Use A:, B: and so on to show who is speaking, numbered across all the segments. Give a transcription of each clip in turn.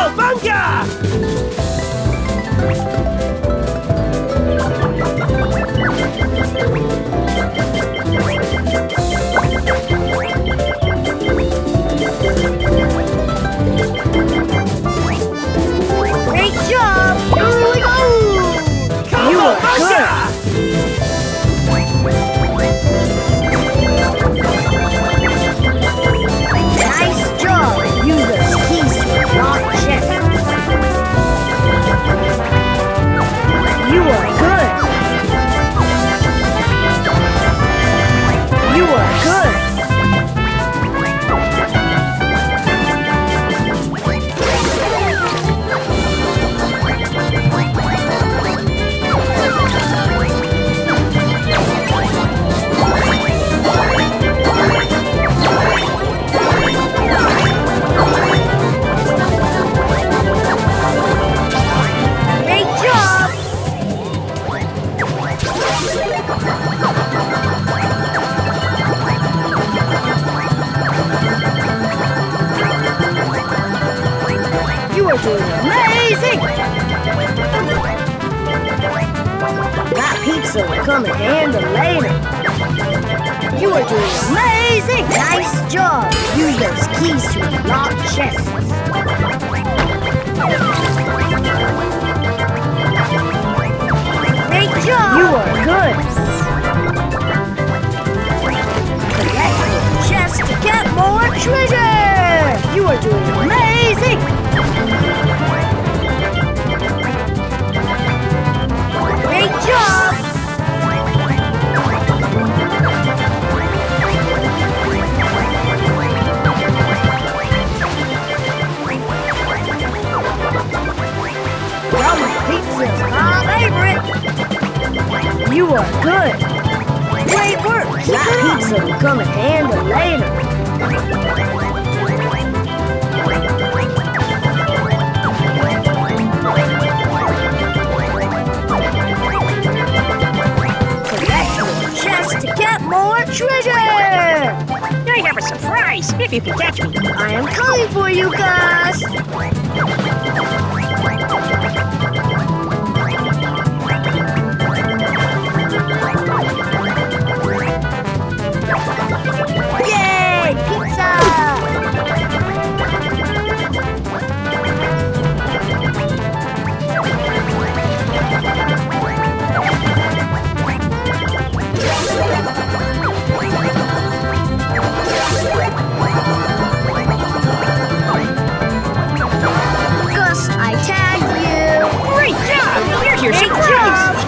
A: Cowabunga!
B: Great job! Here we go!
A: You are good!
B: Nice job! Use those keys to unlock check. You are good! You are good! Great job! You are doing amazing! That pizza will come in handy later. You are doing amazing! Nice job! Use those keys to unlock chests. Great job! You are good! Collect your chest to get more treasure! You are doing amazing! Great job! Yummy pizza's my favorite! You are good! Great work! That pizza will come in handy later. Collect your chest to get more treasure!
C: I have a surprise, if you can catch me.
B: I am coming for you guys! Yay! Pizza! Gus, I tagged you!
C: Great job! Here's your
B: Great
C: surprise!
B: job!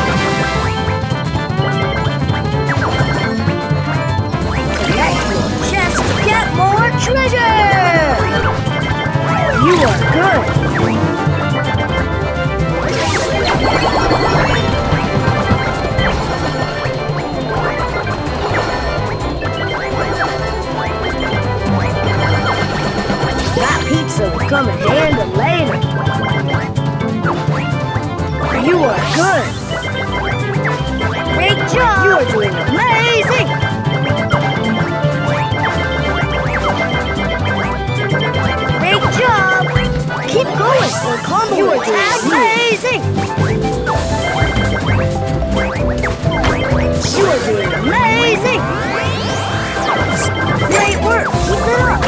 B: Collect your chest to get more treasure! You are good! That pizza will come in handy later. You are good! Great job! You are doing amazing! Great job! Keep going! Or combo you are doing amazing! You are doing amazing! Great work! Keep it up!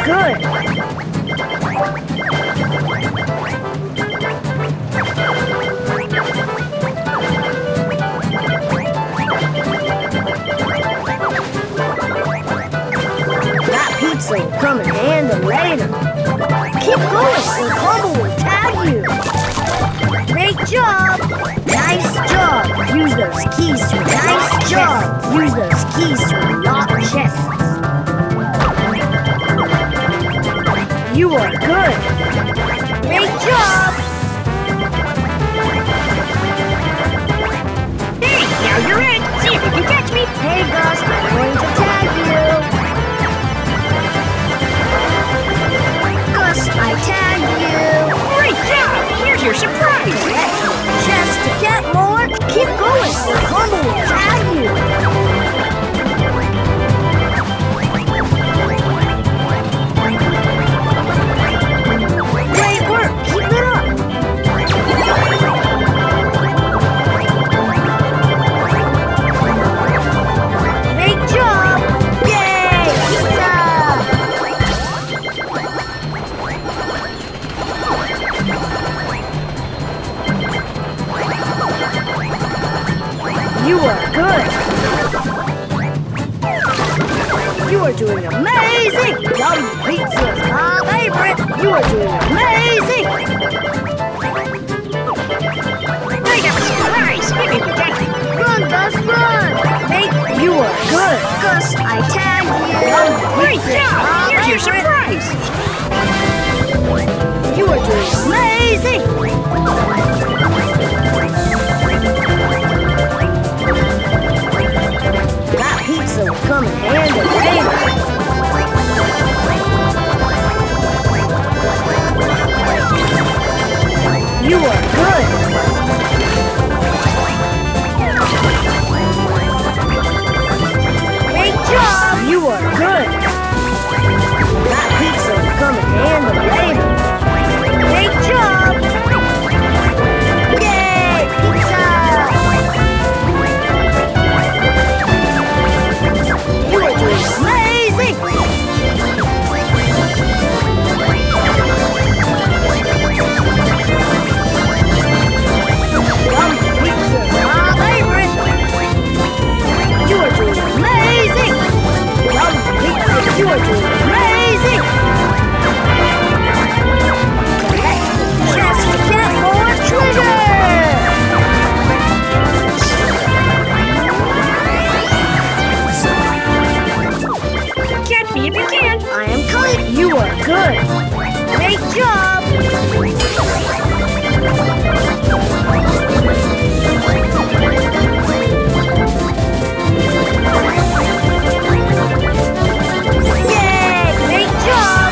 B: good. That pizza will come in handy later. Keep going, or Robo will tag you. Great job! Nice job! Use those keys to nice job! Use those keys to unlock chests. You are good! Great job!
C: Hey, now you're in. See if you can catch me.
B: Hey Gus, I'm going to tag you! Gus, I tagged you!
C: Great job. Here's your surprise.
B: Just to get more, keep going, or Robo will tag you! Great work! Keep it up! Great job! Yay! Pizza! You are good! You are doing amazing! Yum pizza is my favorite! You are doing amazing!
C: I have a surprise. If you can catch me.
B: Run, Gus, run! Hey, you are good! Gus, I tagged you! Yum
C: Great
B: pizza is
C: job.
B: my
C: Here's your
B: favorite.
C: surprise.
B: You are doing amazing! That pizza will come in handy later. You are good! Great job! You are good! That pizza will come in handy later. Great job! Yay! Pizza! You are doing amazing! Yum pizza is my favorite! You are doing amazing! Yum pizza, you are doing amazing! Collect the chest to get more treasure!
C: Catch me if you can.
B: I am coming! You are good! Great job! Yay! Great job!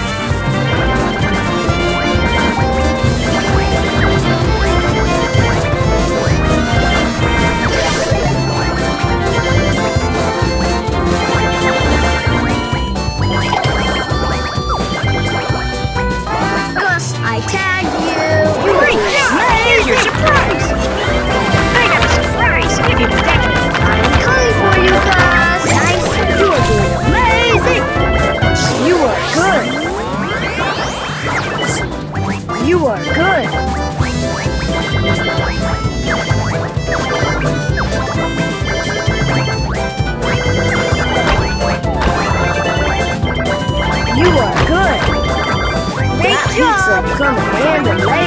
B: Gus, I tagged you!
C: Great job. Here's your surprise. I have a surprise. If you can catch me.
B: I'm coming for you, Gus! Nice! You are doing amazing! You are good! You are good! You are good! Great job! Pizza will come in handy later.